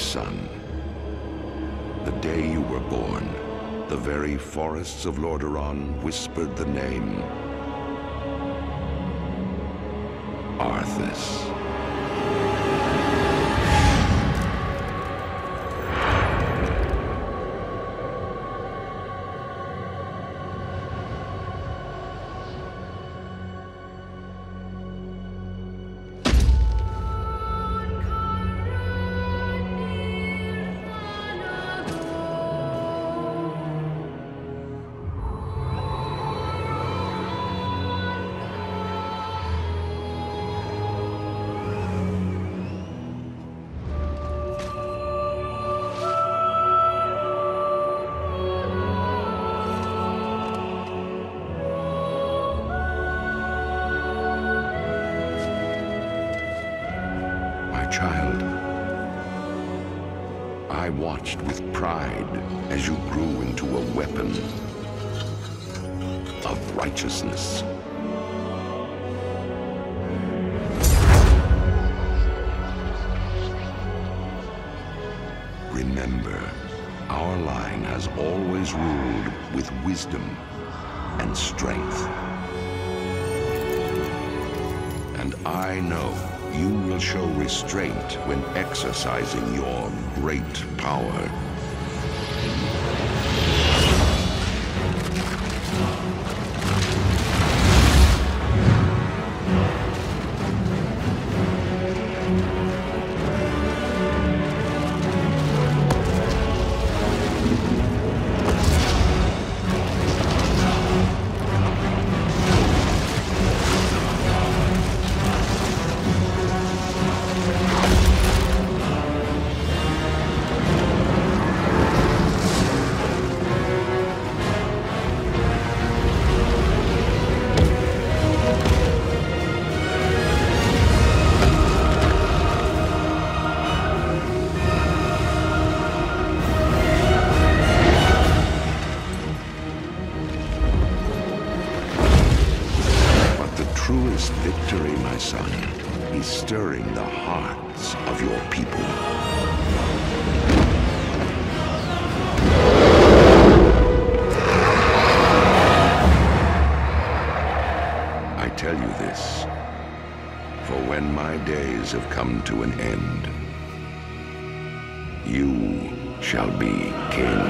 son. The day you were born, the very forests of Lordaeron whispered the name Arthas. Child, I watched with pride as you grew into a weapon of righteousness. Remember, our line has always ruled with wisdom and strength. And I know you will show restraint when exercising your great power. Truest victory, my son, is stirring the hearts of your people. I tell you this, for when my days have come to an end, you shall be king.